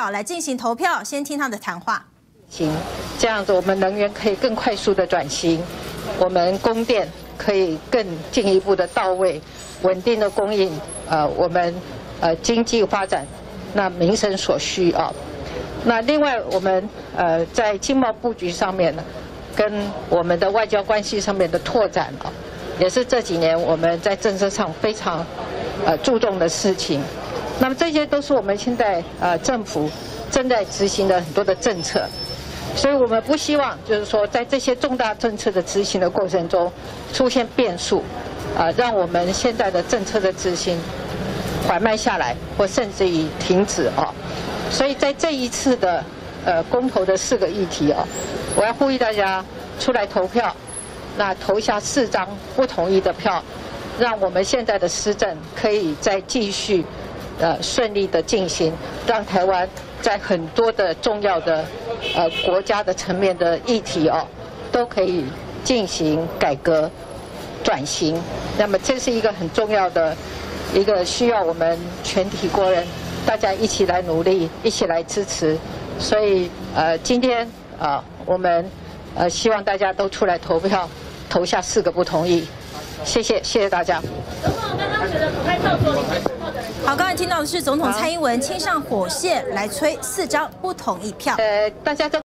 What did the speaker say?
早来进行投票。先听他的谈话。 行，这样子我们能源可以更快速的转型，我们供电可以更进一步的到位，稳定的供应，我们经济发展，那民生所需啊。那另外我们在经贸布局上面呢，跟我们的外交关系上面的拓展啊，也是这几年我们在政策上非常注重的事情。那么这些都是我们现在政府正在执行的很多的政策，所以我们不希望就是说在这些重大政策的执行的过程中出现变数，让我们现在的政策的执行缓慢下来，或甚至于停止啊。所以在这一次的公投的4个议题啊，我要呼吁大家出来投票，那投下4张不同意的票，让我们现在的施政可以再继续顺利的进行，让台湾在很多的重要的国家的层面的议题哦，都可以进行改革转型。那么这是一个很重要的一个需要我们全体国人大家一起来努力，一起来支持。所以今天我们希望大家都出来投票，投下4个不同意。谢谢大家。 总统刚刚觉得不太照做里面。 好，刚才听到的是总统蔡英文亲上火线来催4张不同意票。 大家都。